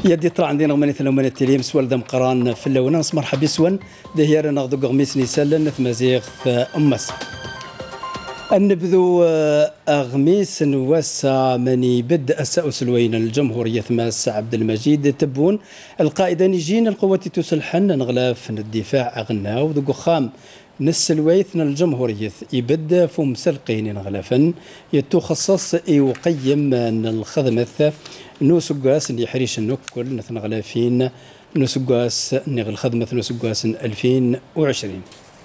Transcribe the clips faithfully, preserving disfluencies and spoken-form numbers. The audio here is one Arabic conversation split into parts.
يدي طلع عندنا غمانية لومانية تيليم سوال دم قران في اللون نص مرحبا سوان دهيار ناخذ غميس نيسال نثمازيغ أمس النبذو أغميس نوسع مني بدء السلوين الجمهورية ماس عبد المجيد تبون القائدة نجين القوات تسلحن نغلاف الدفاع أغناو ذو خام نسلويثنا الجمهورية يبدا فم سلقين نغلافا يتخصص يقيم الخدمة نوسقاس اللي حريش النكل نثن غلافين نوسقاس نغ الخدمة نوسقاس ألفين وعشرين.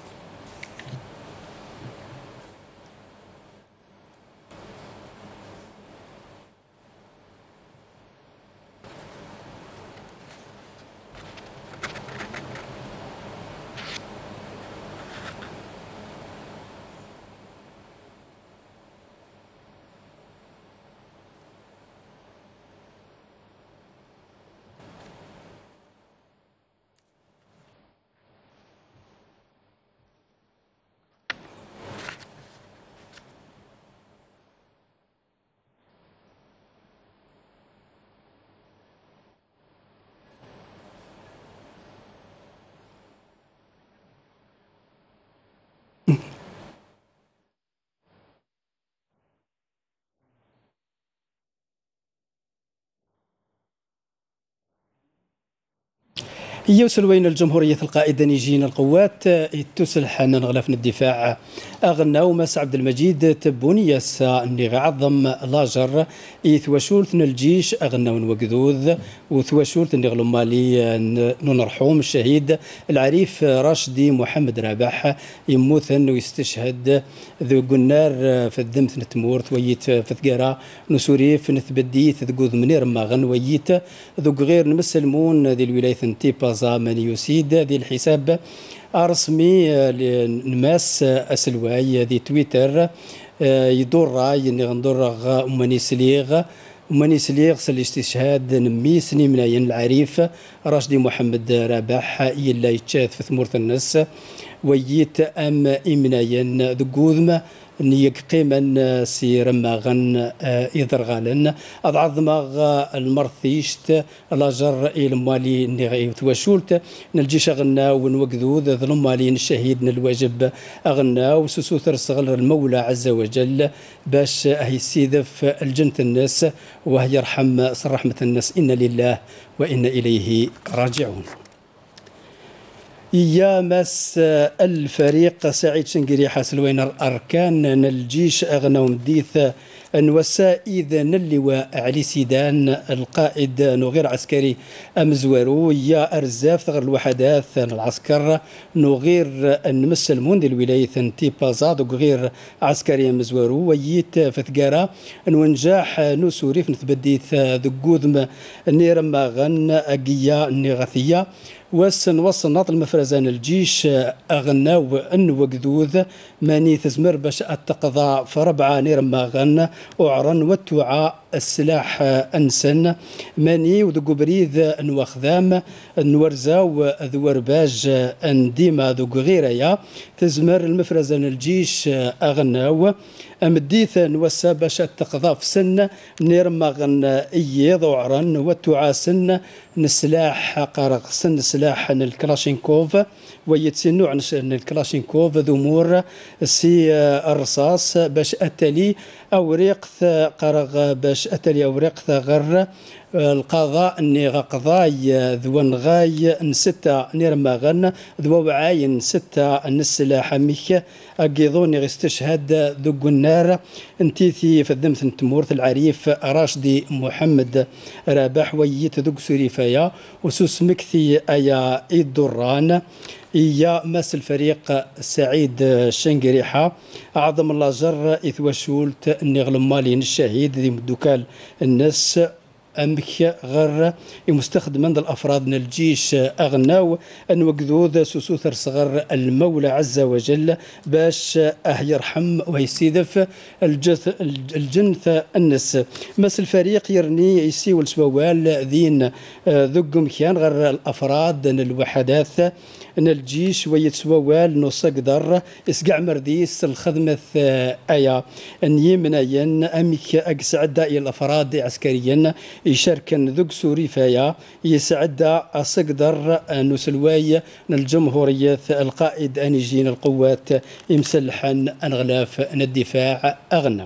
يوصل وين الجمهورية القائدة نيجين القوات تسلح نغلف الدفاع أغنى وماس عبد المجيد تبوني يسا اللي عظم لاجر يثوشولت الجيش أغنى ونوقذوذ وثوشولت اللي مالي نرحوم الشهيد العريف راشدي محمد رابح يموثن ويستشهد ذو قنار في الذمث نتمور ويت في ثقارة نسوريف نثبديت ذو منير ماغن ويت ذو غير نمسلمون ذي الولاية تيباز من يسيد ذي الحساب رسمي نماس أسلواي ذي تويتر يدور راي اني غندور أماني سليغ أماني سليغ الاستشهاد نميسني مناين العريف راشدي محمد رابح يلا يتشاث في ثمورة الناس ويت أم إمناين ذو قوذم نيك قيما سي رماغن إذرغالن أضعض ماغ المرثيشت لاجر إلمالي نغي توشولت نلجيش أغنى ونوقذوذ ظلمالي الشهيد الواجب أغنى وسوسوثر صغر المولى عز وجل باش هي السيدف الجنة الناس وهي يرحم رحمة الناس إن لله وإن إليه راجعون. يا مس الفريق سعيد شنقري حاسل وين الأركان الجيش أغنى ومديث نوسا إذا اللواء علي سيدان القائد نغير عسكري أمزورو يا أرزاف ثغر الوحدات العسكر نغير نمس الموند الولاية تيبازاد وغير عسكري أمزورو ويت فتقارا نونجاح نسوريف نثبديث ذقوذم نيرماغن أقيا نغثية وسن وصل ناط المفرزان الجيش أغناو أن وقذوذ ماني تزمر باش التقضى فربعة نيرماغن أعرن وتوعى السلاح أنسن ماني وذو بريذ نواخذام نورزاو ذو رباج أنديما ذو غيريا تزمر المفرزان الجيش أغناو أمديث نوسا باش التقضى في سن نيرماغن إيض أعرن وتوعى سن نسلاح قارق سن سلاح الكلاشينكوف ويتسن نوع الكلاشينكوف ذو مور سي الرصاص باش أتلي أوريق قارغ باش أتلي أوريق غر القضاء اني غقضاي ذو نغاي نستة نيرماغن ذو وعاين ستة نسلاح ميك اقيضوني غيستشهد ذو قنار انتيثي في الذمث نتمورث العريف راشدي محمد رابح ويت ذو سوريفايا وسوس مكثي ايا الدران إيا ماس الفريق سعيد شنقريحة أعظم الله جر إثوشولت النغلم مالي الشهيد ذي مدوكال الناس أمك غر مستخدما الأفراد من الجيش أغناو أن وقذوذ سوسوثر صغر المولى عز وجل باش أه يرحم ويسيدف الجنث النس مس الفريق يرني يسي والسوال ذين ذق مكيان غير الأفراد الوحدات ان الجيش ويتسوال نص قدر اسقع مرديس الخدمة ايا ان يمنين امك اقسعد الافراد عسكريا يشاركن ذوق سوري فيا يسعد اصقدر نسلواي الجمهورية القائد انيجين القوات يمسلحن انغلاف الدفاع اغنى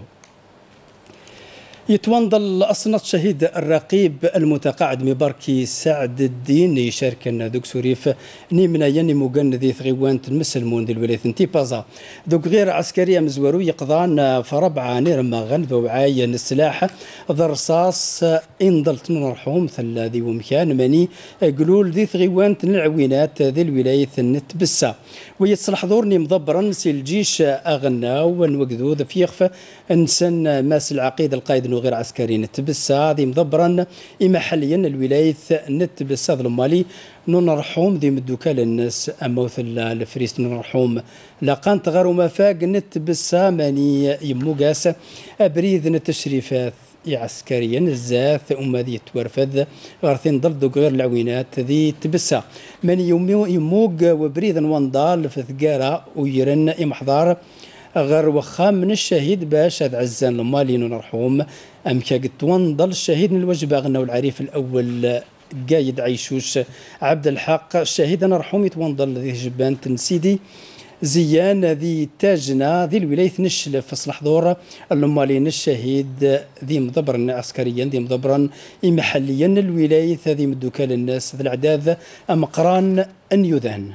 يتوندل أصنت شهيد الرقيب المتقاعد مباركي سعد الدين يشارك دوك سوريف نيمنا ين مجند ذي ثغيوان المسلمون دي الولايات انتبازا دوك غير عسكريه مزورو يقضان فربعه نيرما غلب وعاين السلاح ذا رصاص ان ضلت نرحوم ثلا ذي ومكان ماني قلول ذي ثغيوان العوينات ذي الولايات النتبسا ويتصلح دورني مضبرا سي الجيش اغنى ونوقذو ذا فيخف انسان ماس العقيد القائد غير عسكري نتبسا هذه مضبرا إما حاليا الولاية نتبسا المالي نرحوم ذي مدوكال الناس أما مثل الفريس نرحوم لقان تغير ما فاق نتبسا ماني يموقاس أبريد التشريفات عسكريا الزاث أما ذي تورفذ غارثين ضد غير العوينات ذي تبسا ماني يموق وبريد وانضال في ثقارة ويرن إمحضار غير وخا من الشهيد باش هذا عزان المالي نرحوم ام كا ضل الشهيد من الوجبه غنى والعريف الاول قايد عيشوش عبد الحق الشهيد نرحوم يتوندل ذي جبان تنسيدي زيان ذي تاجنا ذي الولاية نشل في صلاح دور المالين الشهيد ذي مضبرا عسكريا ذي مضبرا محليا الولاية ذي مدوكال الناس ذي العداد مقران ان يذهن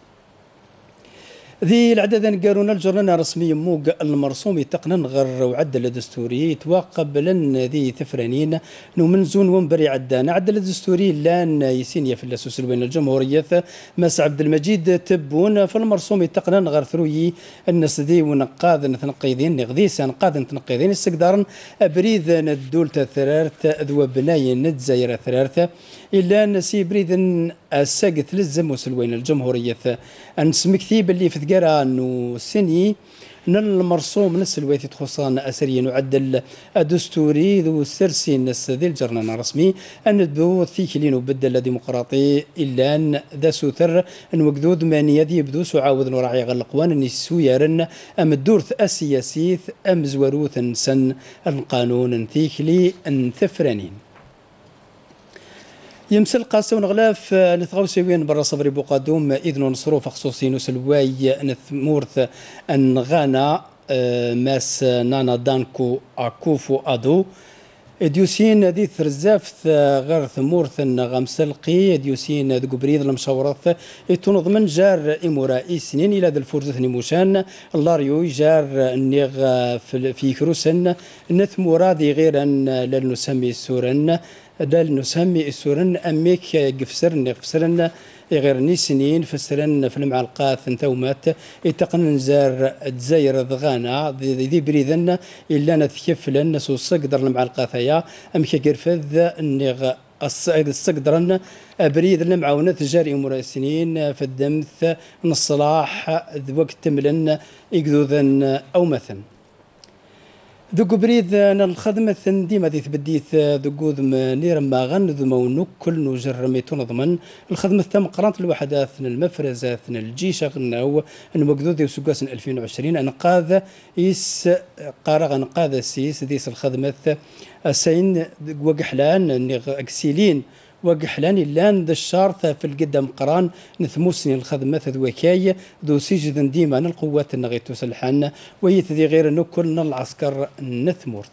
ذي العدد قالوا الجرنان رسميا موق المرسوم يتقنن غير وعدل دستوري يتواقب لن ذي ثفرانين نمنزون ومبري عدان عدل دستوري لان يسينيا في الاسوس بين الجمهوريه مس عبد المجيد تبون في المرسوم يتقنن غير ثروي الناس ذي ونقاذ نتنقيذين نغذيس نقاذ نتنقيذين استقدارا ابريد ندول ثرارت ذو بناي نتزاير ثرارت الا نسي بريد الساقث للزم وسلوين الجمهوريه انسمكثيب اللي في ثقرا انه سني من المرسوم نس الويث تخصان اسريا نعدل دستوري ذو السرسي نس ذي الجرنان رسمي ان دو ثيكلين وبدل ديمقراطي الا ان ذا سوثر ان وقذود مانيا ذي يبدو سعاوذ وراعي غلقوان ان سويرن ام الدورث السياسيث ام زوروث سن القانون ثيكلي ان ثفرانين يمسل قاسو نغلاف نثغوسيوين برا صبري بوقادوم إذن نصروف خصوصي نسلواي نثمورث أن غانا ماس نانا دانكو أكوفو أدو ديوسين ذي ثرزاف غير ثمورث غمسلقي ديوسين ذو بريد المشاورات تنظ من جار إمورائي سنين إلى ذا الفرزة نموشان اللاريو جار النيغ في كروسن نثمورا ذي غير أن لن نسمي سورن دال نسمي السورن أميك قفسرن قفسرن غير نيسنين فسرن في المعلقات ثومات يتقن نزار تزاير ضغانا ذي بريذن إلا نثكفلن سوس قدر المعلقات هيا أميك قرفذ النغ الصقدرن بريد المعاونة جاري أمور السنين في الدمث نصلاح وقت تملن يقذوذن أو مثلا ذوق بريد الخدمة ديما ذي تبديث ذوق نير ما غن ذو مونك كل نجر ميتون ضمن الخدمة تم قرانت الوحدات المفرزات الجيش غناو المقدود ذي سقاس ألفين وعشرين انقاذ يس قارغ انقاذ السيس ذيس الخدمة السين وقحلان اكسيلين وقحلان لان ذا الشارث في القدم قران نثموسني الخدمة ذوكاي ذو سجد ديما القوات النغيتو سلحان ويثذي غير نكل العسكر نثمورث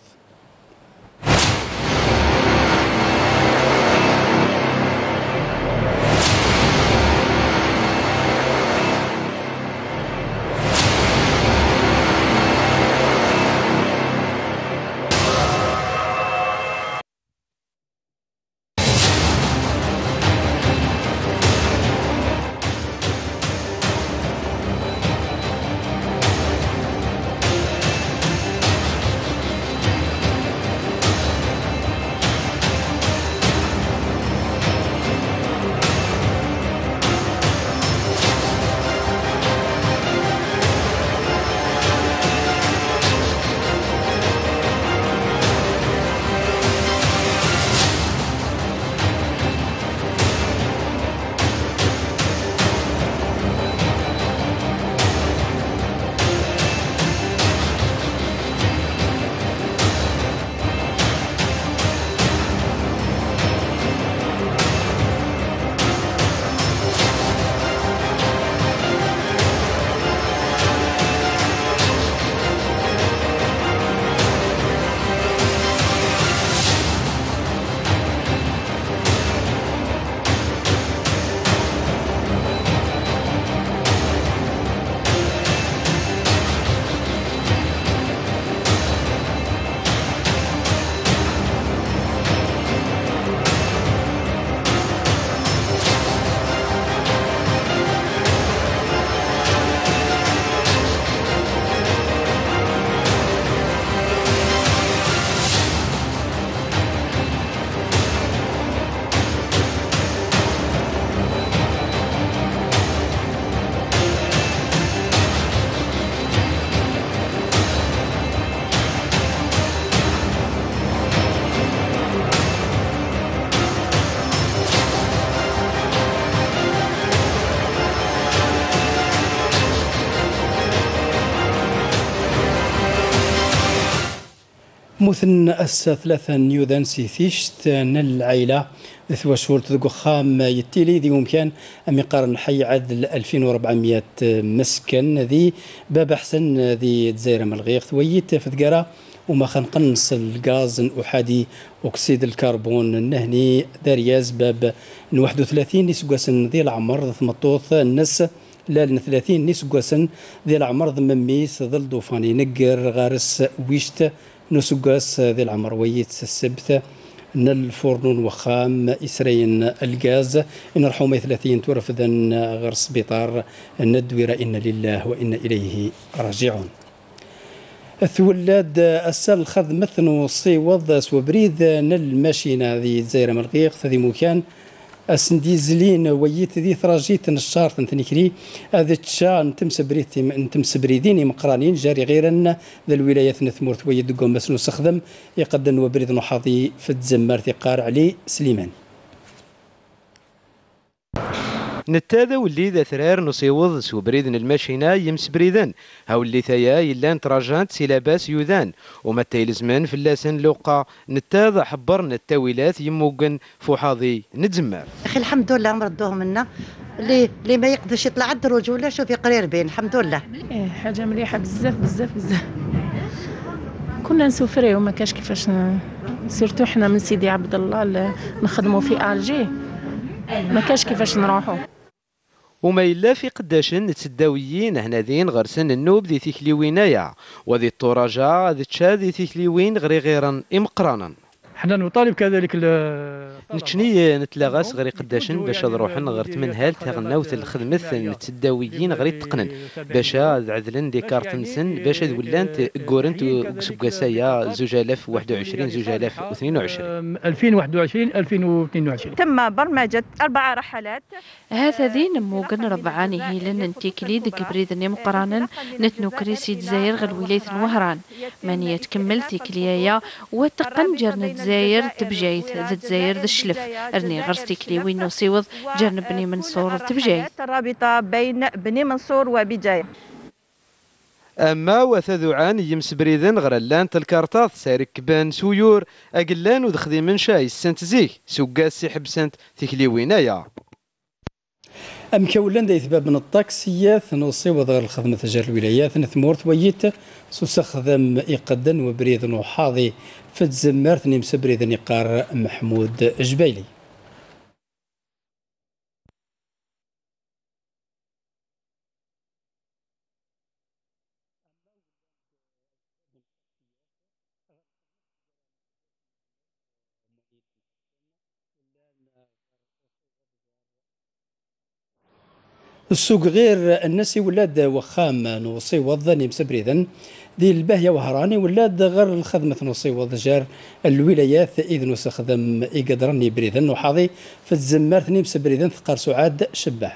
مثن أس ثلاثة نيوذان سيثيشت العائلة ثوا شهور تذكو خام يتيلي ذي ممكن أمي قارن حي عدل ألفين وأربعمائة مسكن ذي باب أحسن ذي تزاير ملغيق ثويت فذكرة وما خنقنص الغاز الأحادي أكسيد الكربون النهني دارياز باب واحد وثلاثين نسقاسن ذي العمر ثمطوث الناس لا ثلاثين نسقاسن ذي العمر ضمميس ظل دوفاني نقر غارس ويشت نسقاس ذي العمر ويت السبت ان الفرن وخام اسرين الغاز ان الحومه ثلاثين تورفذا غير سبيطار الندويره ان لله وانا اليه راجعون. الثولاد السال خذ مثنو صيوض سوبريد نل ماشينا ذي زيره ملقيق ذي مكان اسنديزلين ويت ذي ثراجيت نشار تنتنكري هذا الشا نتم سبريتي نتم سبريدين مقرانين جاري غيرا ذا الولايات نثمورت ويد قوم مسنو سخدم يقدن وبريد نحاضي في الزمار ثقار علي سليمان. نتاذا واللي ذا ثرار نصيوض سوبريدن الماشينا يمس بريدن هاو اللي ثايا يلان تراجانت سيلاباس يوذان وما تيلزمان فلاسن لوقا نتاذا حبر نتاويلات يموقن فوحاضي نتزمار. اخي الحمد لله مردوه منا اللي اللي ما يقدرش يطلع الدروج ولا شوفي قرير بين الحمد لله. ايه حاجه مليحه بزاف بزاف بزاف. كنا نسوفريو وما كاش كيفاش سيرتو حنا من سيدي عبد الله نخدموا في الجي ما كاش كيفاش نروحوا. وما إلا في قداشن نتسداويين هنا ذين غير سن النوب ذي ثيكليوينايا وذي الطراجة ذي تشا ذي ثيكليوين غير غيرا إمقرانا. حنا نطالب كذلك نتشني نتلاغاس غير قداشن باش نروحن غير تمنهال تغناوث الخدمة نتسداويين غير تقنن باش عذلن دي كارتنسن باش ذولانت كورنت وسبكاسايا زوج آلاف وواحد وعشرين زوج آلاف واثنين وعشرين ألفين وواحد وعشرين ألفين واثنين وعشرين تم برمجة أربع رحلات. هذا ذين موقن ربعاني هيلن انتيكلي ذك بريدني مقرانا نتنو كريسي دزاير غير ولاية الوهران مانية تكمل تيكليايا وتقن جرن دزاير تبجايت ذا دزاير ذا الشلف ارني غرستي كلي وين نصيوض جرن بني منصور تبجايت. الرابطة بين بني منصور وبجاية. اما وثذوعان يمس بريدن غرلان الكارطاط سارك بان سيور اقلان وذخذي من شاي السنت زيك سوقاس سي حبسنت تيكليوينايا. أم كولن دا يثباب من الطاكسيات نصيب غير الخدمة تجار الولايات نثمورت ويت سوسخدم يقدن وبريد وحاضي في الزمار ثني مسبريد نقار محمود جبيلي. السوق غير الناس ولاد وخام نصيوض مسبريدا ذي الباهية وهراني ولاد غير الخدمة نصيوض جار الولايات إذ نستخدم إقدرني بريدا وحاضي في الزمار ثني مسبريدا ثقار سعاد شباح.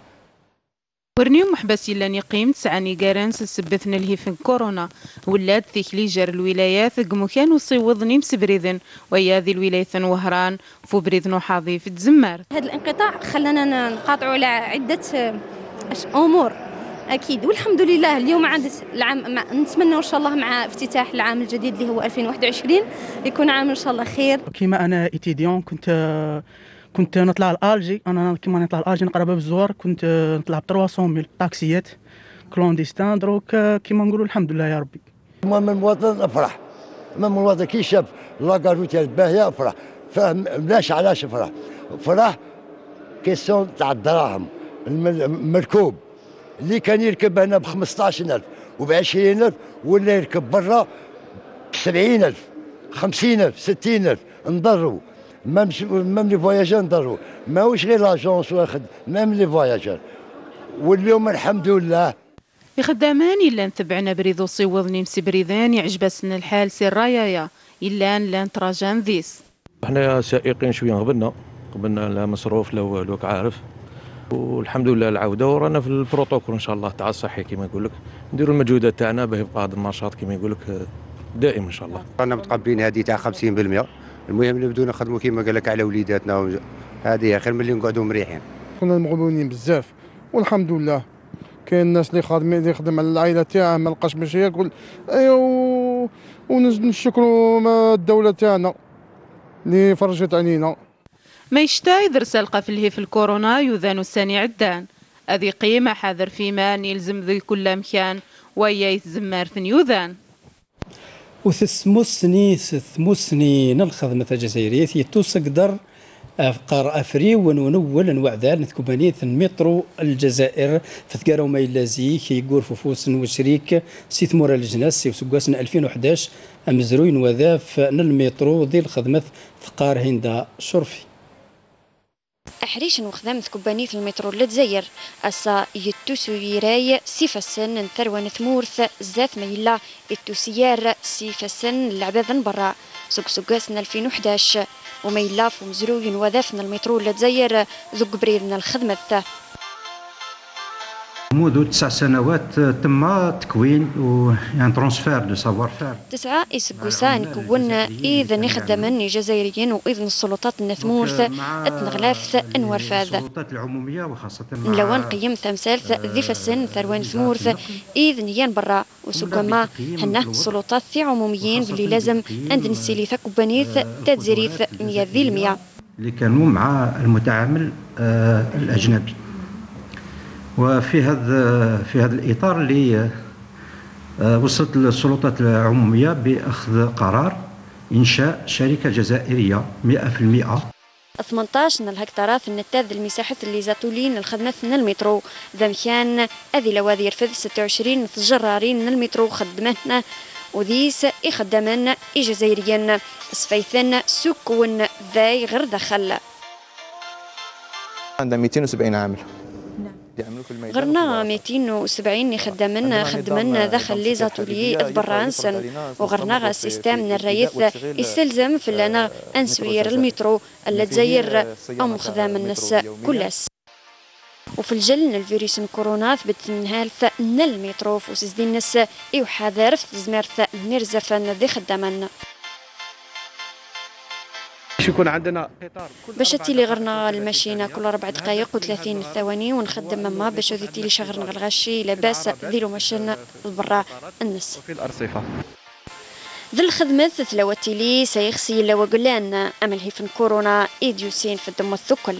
ورنيوم محبس لاني قيمت سعني كارانس سبثنا الهيفن كورونا ولاد ثيكلي جار الولايات قمكان وصيوضني مسبريذن ويا ذي الولاية وهران فبريذن وحاضي في الزمار. هذا الانقطاع خلانا نقاطعوا على عدة أمور أكيد والحمد لله اليوم عند العام نتمنى إن شاء الله مع افتتاح العام الجديد اللي هو ألفين وواحد وعشرين يكون عام إن شاء الله خير. كيما أنا إتيديون كنت كنت نطلع الالجي انا كيما نطلع الالجي نقرب بالزوار كنت نطلع ب ثلاثمية ميل طاكسيات كلونديستان دروك كيما نقولوا الحمد لله يا ربي. المهم المواطن افرح المهم المواطن كي شاف لاكاروتي الباهيه افرح فهمناش علاش فرح فرح كيسيون تاع الدراهم المركوب اللي كان يركب هنا ب خمسطاش ألف وب عشرين ألف ولا يركب برا ب سبعين ألف خمسين ألف ستين ألف نضروا ميم ميم لي فواياجور نضروا ماهوش غير لاجونس واخد ميم لي فواياجور واليوم الحمد لله. في خدامان إلا نتبعنا بريدو صيوضني مسي بريدان يعجبسنا الحال سير رايايا إلا لان تراجان ذيس. احنا سائقين شويه قبلنا قبلنا لا مصروف لا والو عارف والحمد لله العوده ورانا في البروتوكول ان شاء الله تاع الصحي كما يقول لك نديروا المجهودات تاعنا باه يبقى هذا النشاط كما يقول لك دائم ان شاء الله. رانا متقبلين هذه تاع خمسين بالمئة المهم نبداو نخدموا كما قال لك على وليداتنا هذه خير ملي نقعدوا مريحين. كنا مغبونين بزاف والحمد لله كاين الناس اللي خادمين اللي يخدم على العائله تاعه ما لقاش باش ياكل ايوا ونشكروا الدوله تاعنا اللي فرجت علينا. ما يشتا يدرس القى في الهي في الكورونا يذان الساني عدان هذه قيمة حاضر فيما يلزم ذي كل مكان ويا يتزمر ثنيوذان وثموسني ثموسني الخدمة الجزائرية يتوسقدر أفقار أفري ونول نوعدال نتكوبانية المترو الجزائر فتقارو ما يلازي كيقول فوفوس وشريك سيث مورا الجناس سي وسقاسن ألفين وأحد عشر أمزروين وذاف المترو ذي الخدمة ثقار هندا شرفي أحريش وخدمة كوبانية المترو لتزاير أسا يتوسو يراي سيفاسن ثروة ثمورث زاث ميلا التوسيار سيفاسن العباذن برا سوق سوقاسنا ألفين وأحد عشر وميلا فمزروين وذافنا المترو لتزاير ذو قبريدنا الخدمة. منذ تسع سنوات تم تكوين و يعني ترانسفير دو سافوار فير. تسعة إسكوسان كون إذا نخدمن جزائريين وإذن السلطات النثمورث أتنغلاف أنوار فاذ. السلطات العمومية وخاصة لوان قيم ثمثالث ذي فسن ثروان ثمورث إذن يان برا وسكما هنا السلطات ثي عموميين باللي لازم عند نسيليثا كوبانيث تاتزيريث مية ذي المية. اللي كانوا مع المتعامل آه الأجنبي. وفي هذا في هذا الاطار اللي وصلت السلطات العموميه باخذ قرار انشاء شركه جزائريه مئة بالمئة. ثمانية عشر من الهكتارات نتاذ المساحه اللي زاتولين الخدمات من المترو ذا مكان هذه لوادي رفض ستة وعشرين جرارين من المترو خدمتنا وذيس يخدمن جزائريا صفيثن سكون ذاي غير دخل. عندنا مئتين وسبعين عامل. غرنا مئتين وسبعين خدمنا خدمنا داخل لي زاتولي برانسن وغرنا سيستم من الرئيس يستلزم في لنا انسوير المترو اللي تزير ام خدام الناس كلس. وفي الجل الفيروس كورونا ثبت نهالث من المترو وسزدي الناس ايو حاضر في زمارث نرزفن ذي خدامنا يكون عندنا قطار باش تيلي غرنا الماشينه كل ربع دقائق وثلاثين ثواني ونخدم ما باش تيلي شغرنا الغشي لاباس ديرو ماشين البرا الناس في الارصفه ذي الخدمة ثلاوتيلي سيخسي لو قلان أمل هيفن كورونا إيديوسين في الدم الثقل.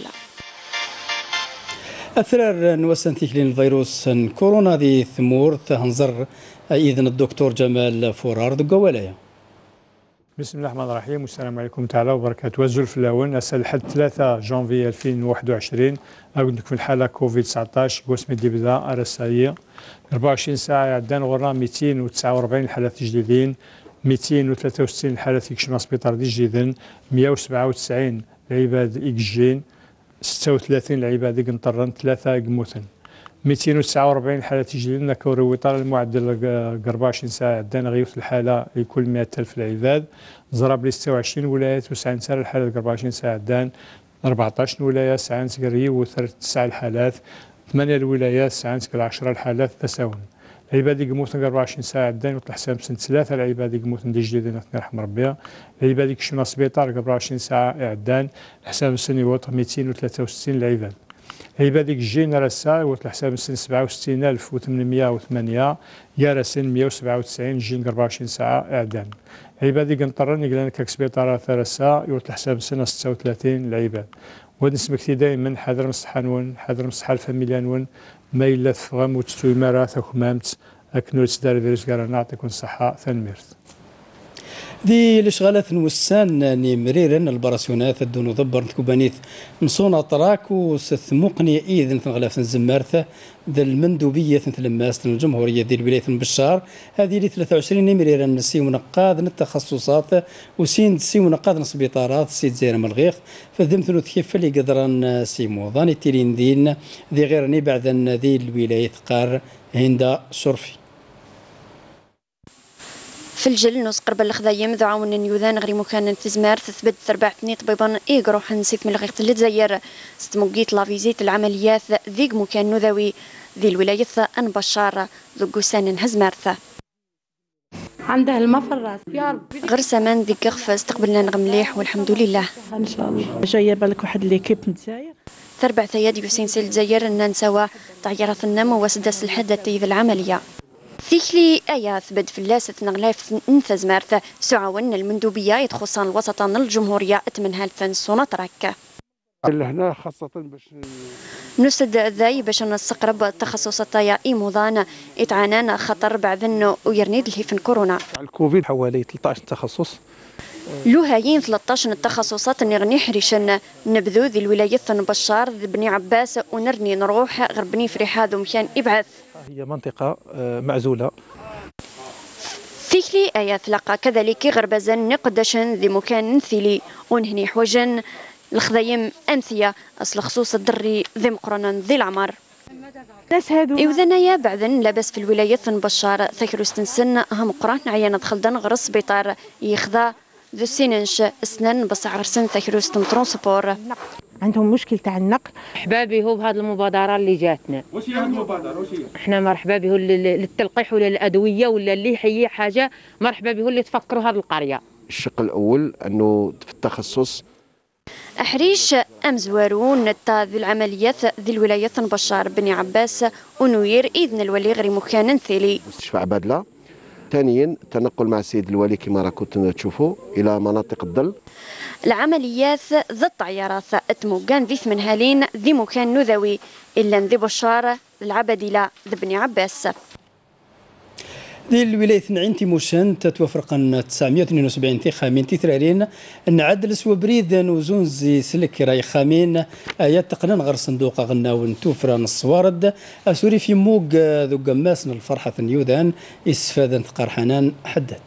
أثرار نوسن تكلين الفيروس كورونا ذي ثمور تهنزر إذن الدكتور جمال فورار ذو ولاية. بسم الله الرحمن الرحيم والسلام عليكم تعالى وبركاته. وزول في الأول أسال لحد ثلاثة جانفي ألفين وواحد وعشرين أقول في الحالة كوفيد تسعطاش قسم دي بدا أرسالية أربعة وعشرين ساعة عندنا غرنا مئتين وتسعة وأربعين حالات جديدين مئتين وثلاثة وستين حالات يكشفوا سبيطار دي جديدين مئة وسبعة وتسعين العباد إكجين ستة وثلاثين العباد قنطرن ثلاثة قموثن مئتين وتسعة وأربعين حالة تجديد نكوري وطار المعدل أربعة وعشرين ساعة عندنا غيوث الحالة لكل مئة ألف العباد ضرب لي ستة وعشرين ولاية وتسعين ساعة الحالة أربعة وعشرين ساعة عندنا أربعة عشر ولاية ساعة سكرية وتسع الحالات ثمانية الولايات ساعة سكر عشرة الحالات تساون العباد يقموثن أربعة وعشرين ساعة عندنا وطلع حساب سنة ثلاثة العباد يقموثن دي جديدين الله يرحم ربي العباد يكشفوا سبيطار أربعة وعشرين ساعة عندنا حساب السنة وطن مئتين وثلاثة وستين العباد عبادك جينا رسا وطلع حساب السن سبعة وستين ألف وثمانمئة وثمانية يا رسن مئة وسبعة وتسعين جين أربعة وعشرين ساعة إعدام عبادك نطرن يقلنا كسبيطارات رسا يطلع حساب السنة ستة وثلاثين العباد ونسمك دائما حذر مصحنون حذر مصحى الفاميليانون ما إلا تفغم وتستوي مرات وخمامت أكنو تسدار فيروس كارا نعطيكم الصحة ثنميرت ذي الاشغالات نوسان نمريرا البراسيونات الدون ضبر كوبانيث نصونا طراك وستثمقني اذن تنغلاف الزمارثه ذا المندوبيه تلماس الجمهوريه ذي الولايه بشار هذه لي ثلاثة وعشرين نمريرا نسي ونقاد التخصصات وسين سي ونقاد السبيطارات سي زير ملغيخ فذمت كيف اللي قدران سي موضان التيرين دين ذي غيرني بعد ذي الولايه قار هندا شرفي في الجل نص قرب الخذايم ذو عاون نيوذان غري مكان تزمار تثبت ثربع تني طبيبا إيقرو حنسيف من الغيط اللي تزير ستموقيت لافيزيت العمليات ذيق مكان نذوي ذي الولاية أن بشار ذو قسان هزمارثة عندها الماء في الراس يا ربي غير سمان ذيك غف استقبلنا نغم مليح والحمد لله ان شاء الله جايه بالك واحد ليكيب نتزاير ثربع ثياد يوسين سيل تزير ان نسوا طيارة النم وسدس الحدة تيذ العملية ثيكلي آيا ثبت فلاسة نغلاف نفذ مارث سعون المندوبية يتخصان الوسط الجمهورية اتمنها الفنسونة تراك هنا خاصة باش نسد ذاي باش نستقرب تخصصات يا إيموضان اتعانان خطر بعد ويرنيد الهيفن كورونا الكوفيد حوالي ثلاثة عشر تخصص لو هايين ثلاثة عشر التخصصات نغني حريشن نبذو ذي الولاية بشار ذي بني عباس ونرني نروح غربني فريحة ذو مكان إبعاث هي منطقة معزولة ثيكلي آية ثلاقة كذلك غربزا نقدشن ذي مكان ثيلي ونهني حوجن الخضيم أمثية أصل خصوص الدري ذي مقرنا ذي العمر ناس هادو إوذنايا بعدن لاباس في الولاية بشار ثكرو ستنسن هم قران عيانا خلدن غرس بيطار يخذا ذو سيننش اسنان بس عرسن ثكرو ستن ترونسبور عندهم مشكل تاع النقل. مرحبا هو بهذه المبادره اللي جاتنا. واش هي هذه المبادره؟ واش هي؟ احنا مرحبا به للتلقيح ولا الادويه ولا اللي هي حاجه مرحبا به اللي تفكروا هذه القريه. الشق الاول انه في التخصص أحريش أمزوارون نتا ذي العمليات ذي الولاية بشار بني عباس ونوير إذن الولي غير مكان ثيلي. مستشفى عبادلة. ثانيا التنقل مع السيد الوالي كما راكم تشوفوا إلى مناطق الظل. العمليات ذي الطيارات اتموكان ذي ثمن هالين ذي مكان نذوي إلا ذي بشار العبادلة ذي بني عباس. دي الولاية نعين تيموشن تتوفرقا تسعمائة واثنين وسبعين خامين تيثرارين نعدل سوا بريد وزون زي سلك راي خامين آيات تقنن غير صندوق غناون توفرا الصوارد أسوري في موق ذو قماسن الفرحة نيوذان استفادا ثقار حنان حدد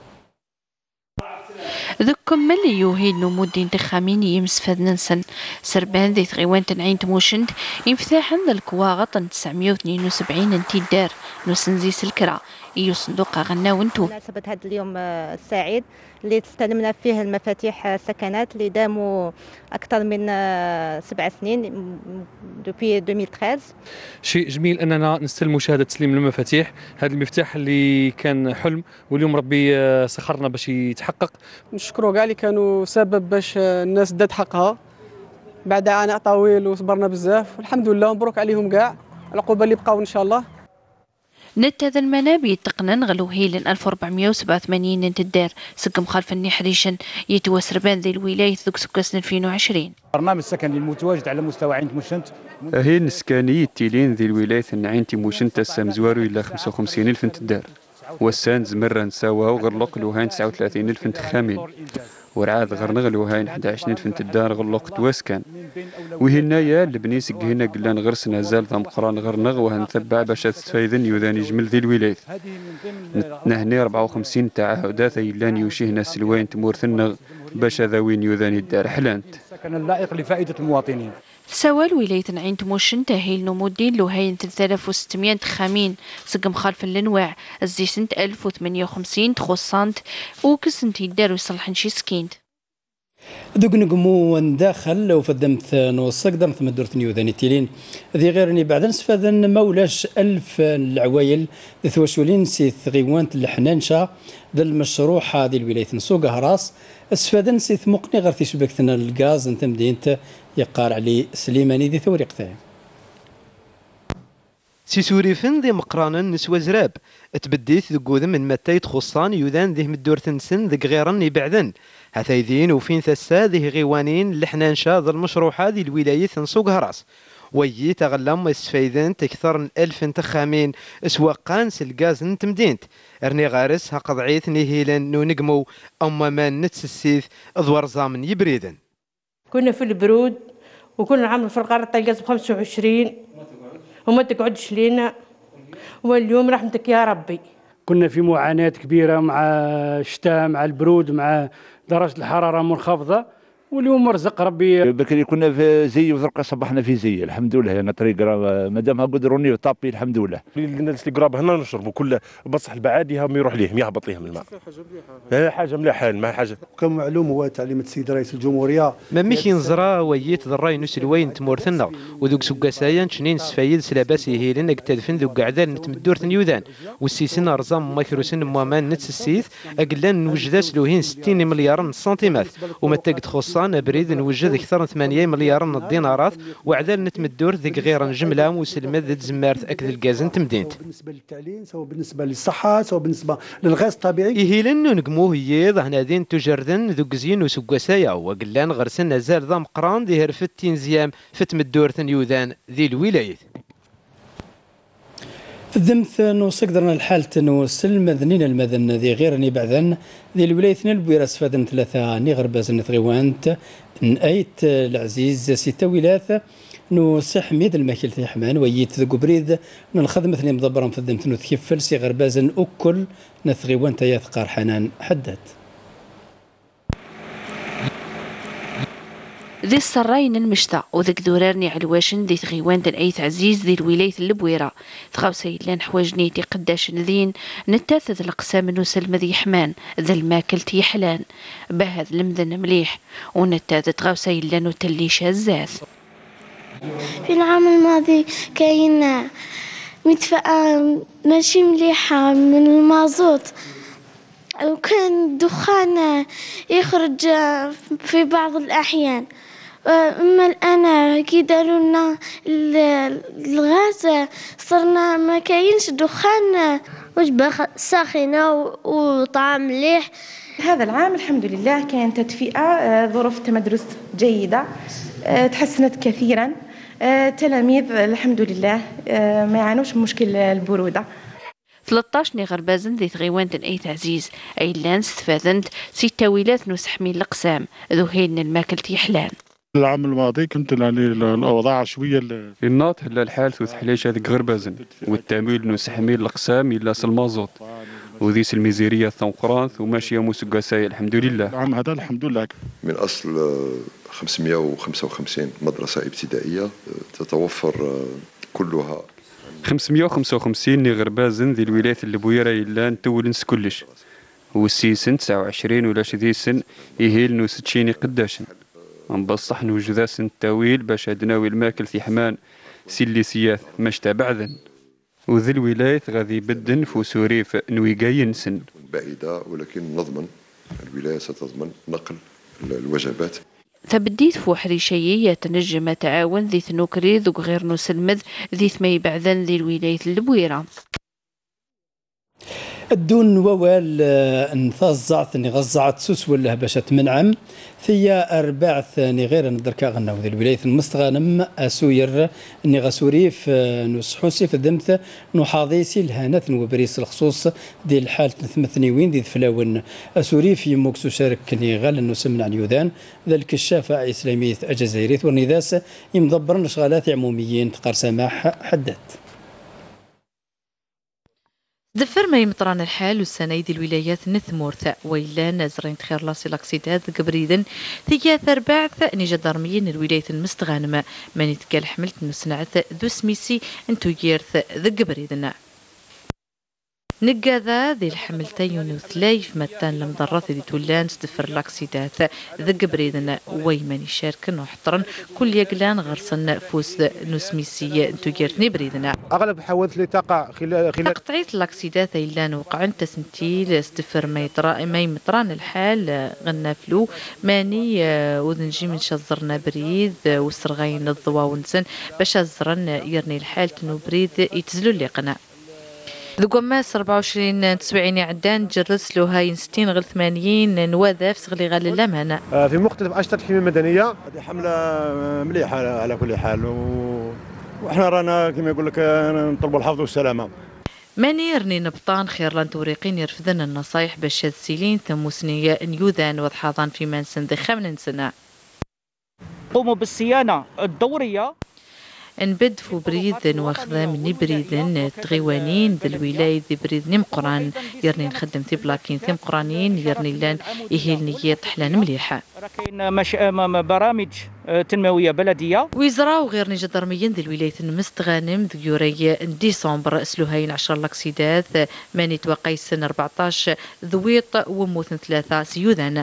ذكم ملي يوهيد نمودين تخامين يمس فذنسن سربان ذي ثغيوان تنعين تموشند انفتاحا ذا الكواغط تسعمائة واثنين وسبعين انتي دار نسنزي سلكرا إيو صندوق غناون توف. مناسبة هذا اليوم السعيد اللي استلمنا فيه المفاتيح سكنات اللي داموا أكثر من سبع سنين دوبي ألفين وثلاثة عشر. شيء جميل أننا نستلم مشاهدة تسليم المفاتيح، هذا المفتاح اللي كان حلم واليوم ربي سخرنا باش يتحقق. نشكروا كاع اللي كانوا سبب باش الناس دات حقها بعد عناء طويل وصبرنا بزاف والحمد لله مبروك عليهم كاع العقوبة اللي بقاو إن شاء الله. نتذا المنابي التقنن غلو هيلن ألف وأربعمائة وسبعة وثمانين انت الدار سقم خلف النحريشن يتوا سربان ذي الولاية ذوك سكسن ألفين وعشرين. برنامج السكني المتواجد على مستوى عين تموشنت. هي السكانية التيلين ذي الولاية عين تموشنت تسام زوارو إلى خمسة وخمسين ألف انت الدار. والسان زمرة نساوا وغرلق لوهاين تسعة وثلاثين ألف انت خامين. ورعاد غرنغ لوهاين أحد عشر ألف انت الدار غرلق تواسكان. وهنايا لبني سقهنا قلان غرسنا زال ذا مقران غرنغ وهنتبع باش تستفايدن يوذاني جمل ذي الولاية. نهني أربعة وخمسين تعهدات يلان يوشيهنا سلوين تمورثنغ باش ذوين يوذاني الدار حلانت. السكن اللائق لفائدة المواطنين. سوال ولاية عين تموشن تهيل نمودين لوهين ثلاثة آلاف وستمائة خامين سقم خلف الانواع الزي سنة ألف وثمانية وخمسين تخصانت وكسنت يدار ويصلحن شي سكينت. دوك نقمو نداخل وفدمت نوصق دمت مدورة نيوذاني تيلين ذي غيرني بعد نسفاذن مولاش ألف العوايل ثواشولين سي ثغيوانت الحنانشا ذا المشروع هذه الولاية نسوق هراس اسفادن سي ثمقني غير تيشبكتنا الغاز انت مدينت يقار علي سليماني ذي ثوريق تاعي. سي سوريفن ذي مقرانا نسوى زراب تبديت ذو من متى تخصان يوذان ذي مدور تنسن ذي غيرن يبعدن هثايذين وفين ثسا ذي غيوانين لحنا نشاذ المشروع هذه الولاية نسوق هراس ويي تغلم اسفايدن تكثر من ألف تخامين اسواقان سلقاز نتمدينت ارني غارس هقضعيت نهيلا نو نقمو اما ما نتسسيث ادوار زامن يبريدن. كنا في البرود وكنا نعمل في القارة الغاز بخمسة وعشرين وما تقعدش لينا واليوم رحمتك يا ربي. كنا في معاناة كبيرة مع الشتاء مع البرود مع درجة الحرارة منخفضة واليوم مرزق ربي. بكري كنا في زي وذرقة صبحنا في زي الحمد لله انا طريق مادام قدروني وطابي الحمد لله. الناس اللي قراب هنا نشربوا كل بصح البعادي هم يروح ليهم يهبط ليهم الماء. حاجه مليحه ما حاجه. كما معلوم هو تعليمات السيد رئيس الجمهوريه ما ميش ينزرا ويت ذراي نس الوين تمورثنا وذوك سكاسايا شنين سفايد سلاباس يهيلن اكتدفن ذوك قعدان نتمدور ثنيوذان والسيسن ارزام مايكروسن موامان نتسسيث اقلان وجداس لوهين ستين مليار سنتيمتر وما تقد خص الصان بريد نوجد أكثر من ثمانية مليار من الدينارات وعدال نتمدور ذيك غير جملة مسلمة ذات زمارت أكد الكازن تمدينت. بالنسبه للتعليم سواء بالنسبه للصحه سواء بالنسبه للغاز الطبيعي. إهيلن نقموه يض هنا دين تجردن ذوك زين وسقسايا وقلان غرسن زال ذا مقران ذي هرفت تنزيام فتمدور ثنيوذان ذي الولاية. في الذمث نوصقدرنا الحالة نوصل مذنين المذن ذي غير بعدن ذي الولاية اثنين البويراس فادن ثلاثة نغرباز نتغيوانت نأيت العزيز ستة ولاثة نوصي حميد الماكل في حمان ويت ذو بريد نخدم مثني مضبرا في الذمث نتكفل سي غربازن أكل نتغيوانت يثقار حنان حدد. ذي السراين المشتا وذك ذورارني علواشن ذي تغيوان ايث عزيز ذي الولاية اللبويرة ثغاو سيلان حواجنيتي قداش ذين نتاثذ القسام نوسلم ذي حمان ذا الماكل تيحلان بهذ المذن مليح ونتاث تغاو سيلان وتليش هزاز. في العام الماضي كاين مدفأة ماشي مليحة من المازوت وكان الدخان يخرج في بعض الأحيان. أما الآن كي داروا لنا الغاز صرنا ما كاينش دخان وجبة ساخنة وطعام مليح. هذا العام الحمد لله كانت تدفئة ظروف التمدرس جيدة تحسنت كثيرا. تلاميذ الحمد لله ما يعانوش من مشكل البرودة. ثلاثة عشر غربازن ذي تغيوان ايث عزيز اي لان استفادنت ستة ويلات نسحمين الأقسام ذو هين الماكل تيحلان. العام الماضي كنت يعني الاوضاع شويه الناط هلا الحال ثوث حليش هذيك غربازن والتاميل نسحمين الاقسام الا المازوت وذي الميزيريه ثنقران وماشيه موسقاساي الحمد لله. العام هذا الحمد لله من اصل خمسمائة وخمسة وخمسين مدرسه ابتدائيه تتوفر كلها خمسمائة وخمسة وخمسين غربازن ذي الولايات اللبويره الا نتولنس كلش والسيسن تسعة وعشرين ولا شذي سن يهيل نو ستشيني قداشن نبصح نوجد سن طويل باش هدناوي الماكل في حمان سيلي سياث مشتا بعذن وذي الولاية غادي بدن فوسوريف نويقاين سن بعيدة ولكن نضمن الولاية ستضمن نقل الوجبات. تبديت فو حريشية تنجم تعاون ذي ثنوكري ذو غير نسلمذ ذي ثمي بعذن ذي الولاية اللبويرة. الدون ووال انفزعت اني غزعت سوس ولا باش تمنعم ثيا اربع ثاني غير ندركا غناو ذي الولايه المستغانم اسوير اني غسوريف نسحوسي في الدمث نحاضيسي الهانات وبريس الخصوص ديال الحال ثمثنيوين دي فلاون اسوريف يموكسو شارك كني غال نسمن عن يودان ذلك الشافع اسلاميه الجزائريه والنداس يمدبرن شغالات عموميين تقار سماح حدات. دفر ما يمطران الحال والسنايد الولايات نثمورث ويلا نازرين تخير لاسي لاكسيداد قبريدن ثياث ارباعث نيجا دارميين الولاية المستغانمة من يتقال حملت نسنعث ذو سميسي انتو ييرث ذا قبريدن نقاذا ذي الحملتين وثلايف متان لمضرات ذي تولان ستفر لاكسيدات ذا قبريدن ويمن يشاركن وحطرن كل يقلان غرسن فوس نسميسي انتو ييرثني بريدنا. اغلب الحوادث اللي تقع خلال خلال تقطعيت لاكسيدات ايلان وقعن تسنتيل ستفر ميطرا ما يمطران الحال غنافلو ماني وذنجي من شزرنا بريد وسرغين الضوا ونسن باش ازرن يرني الحال تنو بريد يتزلو اللي قنا. ذو قماس أربعة وعشرين تسبعين عدان جرس له هاي ستين غير ثمانين نواذف سغلي غال اللمانة. في مختلف أنشطة الحماية المدنية. هذه حملة مليحة على كل حال وإحنا رانا كما يقول لك نطلبوا الحفظ والسلامة. ماني يرني نبطان خير لان توريقين يرفضن النصايح باش السيلين ثموسنية نيوذان وضحاضان في منسن ذي خمن سنة. قوموا بالصيانة الدورية. نبد فو بريد واخذا مني بريدن تغيوانين ذي الولاية ذي بريد مقران يرني نخدم ثي بلاكين ثي مقرانين يرني لان يهيلني طحلان مليحة. كاين مش... برامج تنموية بلدية ويزراو غير نيجا درميين ذي الولاية المستغانم ذي يوري ديسمبر اسلوهاين عشر لاكسيدات ماني توقعي سنة أربعطاش ذويط وموثن ثلاثة سيوذان.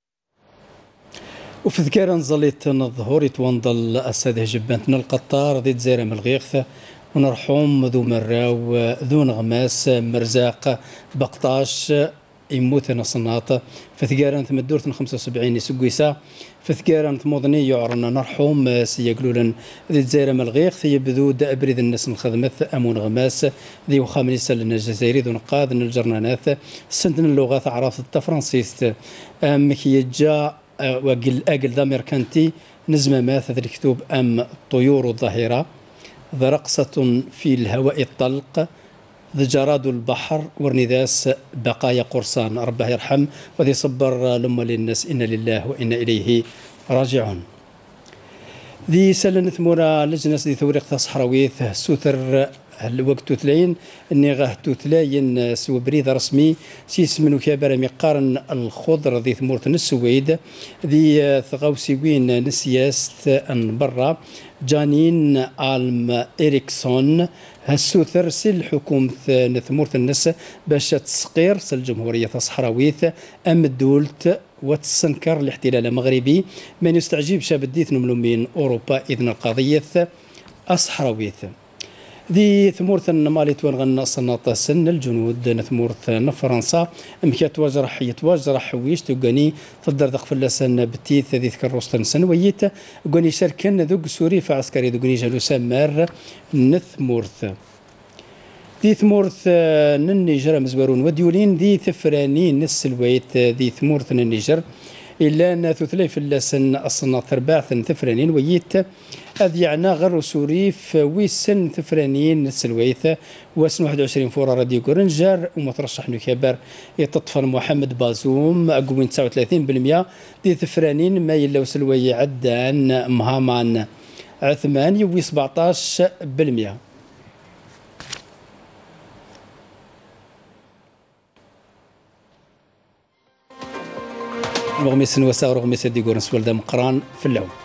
وفي ذكر نزليت الظهور يتوندل أساده جبانتنا القطار ذي تزيرة من الغيخ ونرحوم ذو مراو ذو نغماس مرزاق بقطاش يموت نصناط فثقارن ثمدورة خمسة وسبعين سقيسا فثقارن ثموضني يعرنا نرحوم سيقلولن ذي الجزائر ملغيق ثي بدود أبريد الناس الخدمات أمون غماس ذي وخامني سلنا الجزائري ذو نقاد الجرنانات سنتن اللغات عرفت التفرنسيست مكيجا وقل أقل داميركانتي نزمة ماث الكتب أم طيور الظاهرة ذا رقصة في الهواء الطلق ذا جراد البحر ورنداس بقايا قرصان ربه يرحم وذي صبر لما للناس إن لله وإنا إليه راجعون. ذي سلنة ثمورة لجنة ذي ثوريق تصحراويث سوثر الوقت تثلين اني غاه تثلاين سوى بريد رسمي سيس منو كابر مقارن الخضر ذي ثمورة السويد ذي ثغوسيوين نسياست ان برا جانين الم إريكسون هالسوثر سل حكومة ثمورة النس باش تسقير الجمهورية الصحراويث ام الدولت وتسنكر الاحتلال المغربي من يستعجب شاب الديث من اوروبا اذن القضية الصحراويث ذي ثمورة مالي توانغن صناط سن الجنود نثمورة فرنسا مكي تواجرح يتواجرح ويش تقني تقدر دق فلسن بتيث ذي ذكر روستن سنويت قني شركن ذوق سوري فعسكري ذوقني جالو سمار نثمورة ذي ثمورة النيجر مزورون وديولين ذي ثفرانين السلويت ذي ثمورة النيجر إلا أن ثلاث فلسن الصناط ثرباع ثفرانين ويت هذ يعني غير سوريف ويسن ثفرانين السلويث وسن واحد وعشرين فورة راديو كورنجر ومترشح نكبر يتطفن محمد بازوم أقوين تسعة وثلاثين بالمئة دي ثفرانين ما يلو سلوي عدان مهامان عثمان يوي سبعطاش بالمئة. رغم سن وسا رغم سدي كورنس ولدا مقران في اللون.